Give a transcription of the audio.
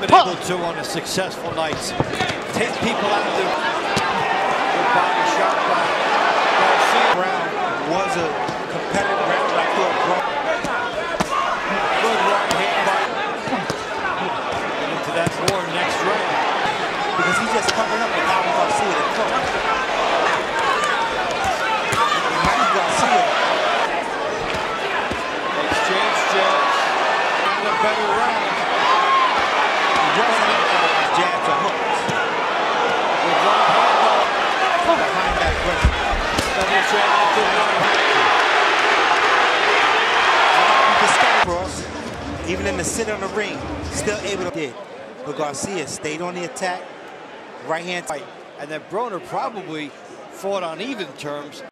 been able to on a successful night. Take people out of their body shot by Garcia. Round was a competitive round. I thought good right hand by into that more next round. because he's just covering up with Adrien Garcia to cook. Mikey Garcia. Exchange jabs. And a better round. He wasn't jabs or hooks. With one hand behind that pressure. double jab to one hand. Even in the center of the ring, still able to get. But Garcia stayed on the attack, right hand fight. And then Broner probably fought on even terms.